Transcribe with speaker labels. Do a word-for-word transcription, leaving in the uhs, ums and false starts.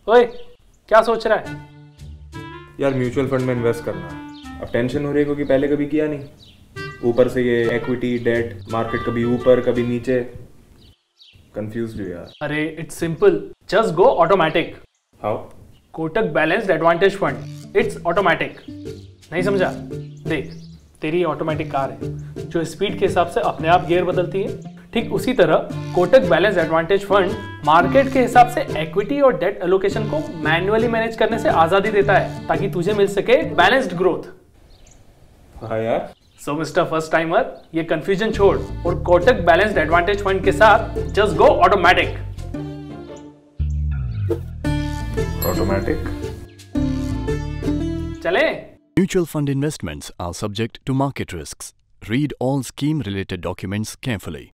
Speaker 1: ओए, क्या सोच रहा है?
Speaker 2: यार म्यूचुअल फंड में इन्वेस्ट करना। अब टेंशन हो रही है क्योंकि पहले कभी किया नहीं। ऊपर से ये इक्विटी डेट मार्केट कभी ऊपर कभी नीचे, कंफ्यूज्ड हूँ यार।
Speaker 1: अरे it's simple, just go automatic.
Speaker 2: How?
Speaker 1: Kotak balanced advantage fund, it's automatic. नहीं समझा? देख, तेरी ऑटोमेटिक कार है जो स्पीड के हिसाब से अपने आप गियर बदलती है। ठीक उसी तरह Kotak balance advantage fund market के हिसाब से इक्विटी और डेट एलोकेशन को मैन्युअली मैनेज करने से आजादी देता है ताकि तुझे मिल सके बैलेंस्ड ग्रोथ।
Speaker 2: हाँ यार।
Speaker 1: सो मिस्टर फर्स्ट टाइमर, ये कंफ्यूजन छोड़ और कोटक बैलेंस्ड एडवांटेज फंड के साथ जस्ट गो ऑटोमेटिक।
Speaker 2: ऑटोमेटिक
Speaker 1: चले।
Speaker 3: Mutual fund investments are subject to market risks. Read all scheme-related documents carefully.